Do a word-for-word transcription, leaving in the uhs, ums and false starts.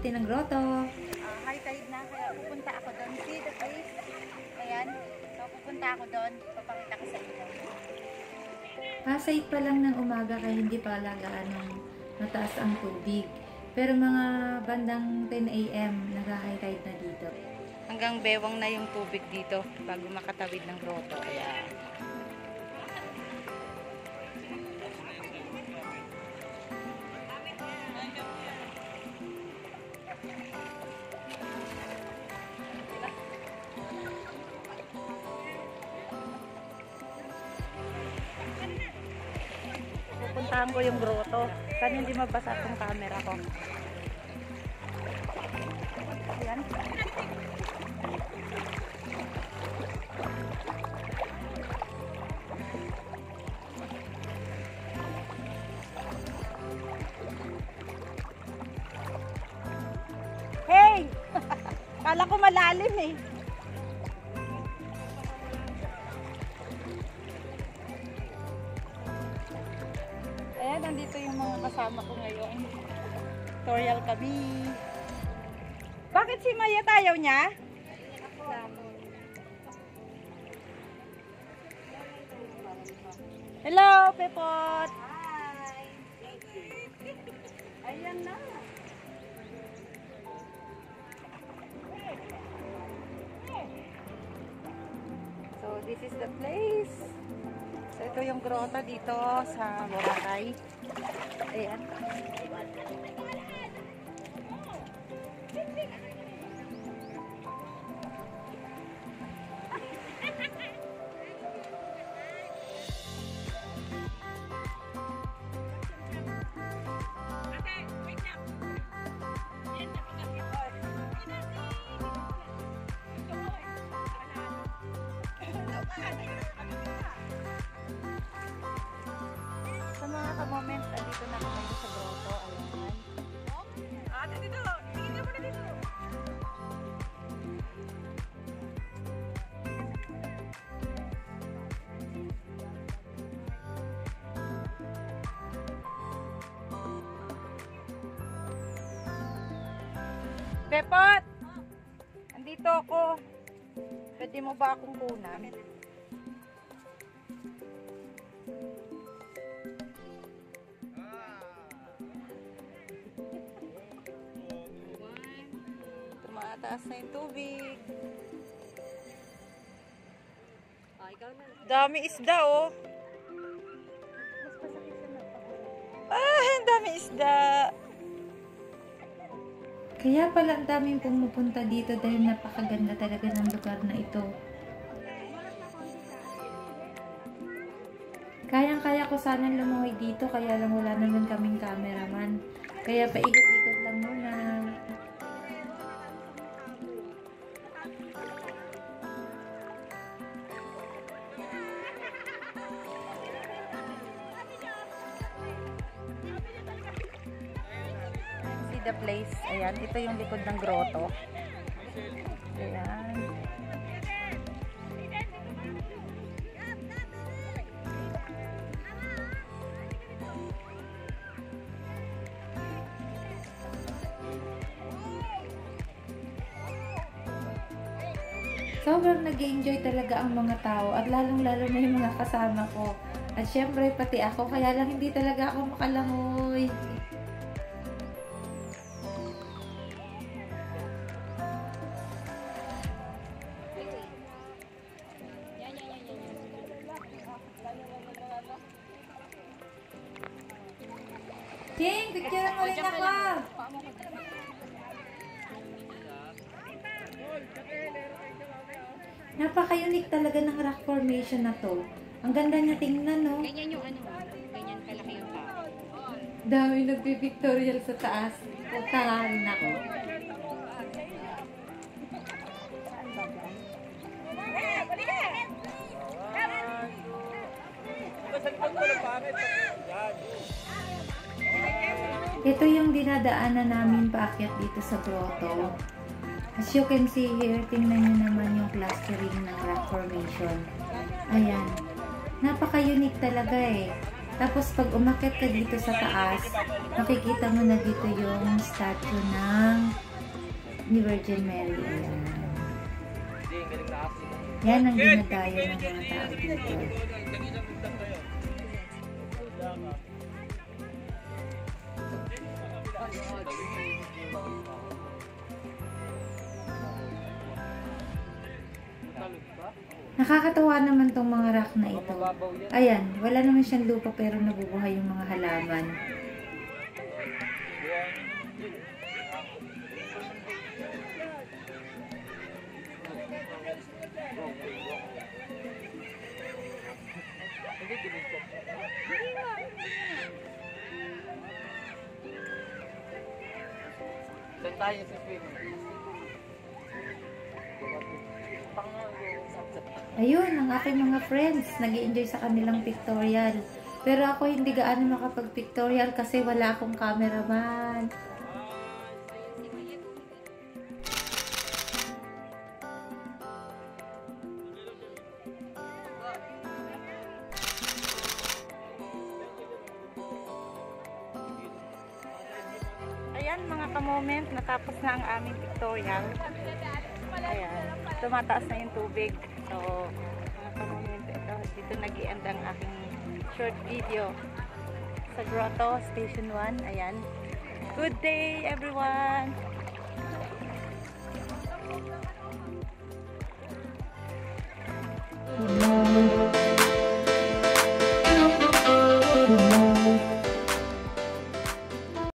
natin ang grotto. Uh, high tide na, kaya pupunta ako doon. See the place? Ayan. So, pupunta ako doon. Papakita ko sa inyo. Pasay pa lang ng umaga kaya hindi pa alagaan ng mataas ang tubig. Pero mga bandang ten A M nag-high tide na dito. Hanggang bewang na yung tubig dito bago makatawid ng grotto. Kaya pupuntahan ko yung grotto. Sana hindi mabasa itong camera ko. Ayan. Hey! Kala ko malalim eh. Ayan, nandito yung mga kasama ko ngayon. Tutorial kami. Bakit si Maya tayaw niya? Hello, Pepot! Hi! Ayan na. So, this is the place. So, ito yung grotto dito sa Boracay. Ayan. Sa mga ka-moment, andito na kami sa grotto. Ayan. Ate, dito! Tingin mo na dito! Pepot! Andito ako. Pwede mo ba akong kunan? Tumataas na yung tubig. Dami isda oh. Ah, dami isda. Kaya pala ang daming pumupunta dito dahil napakaganda talaga ng lugar na ito. Kayang-kaya ko sanang lumawi dito kaya lang wala naman kaming cameraman. Kaya paikot-ikot lang muna. The place. Ayan, ito yung likod ng grotto. Ayan. Sobrang nag-enjoy talaga ang mga tao at lalong-lalo na yung mga kasama ko. At syempre pati ako, kaya lang hindi talaga ako makalangoy. King, picture mo rin ako! Napaka-unique talaga ng rock formation na to. Ang ganda niya tingnan, no? Ganyan yung ano, ganyan kalaki yung tao. Dami nagpipictorial sa taas. Punta nga rin ako. Ito yung dinadaanan namin paakyat dito sa grotto. As you can see here, tingnan nyo naman yung plastering ng rock formation. Ayan. Napaka-unique talaga eh. Tapos pag umakyat ka dito sa taas, makikita mo na dito yung statue ng ni Virgin Mary. Ayan. Yan ang dinadayo ng mga tao dito. Nakakatawa naman tong mga rock na ito. Ayan, wala naman siyang lupa pero nabubuhay yung mga halaman. Saan tayo sa swimming? Ayun, ang aking mga friends, nag-i-enjoy sa kanilang pictorial. Pero ako hindi gaano makapag-pictorial kasi wala akong cameraman. Ayan mga ka-moment, natapos na ang aming pictorial. Ayan, tumataas na yung tubig. So, mga ka-moment, ito, dito nag-i-end ang aking short video sa Grotto, Station one. Ayan. Good day everyone! Ayan.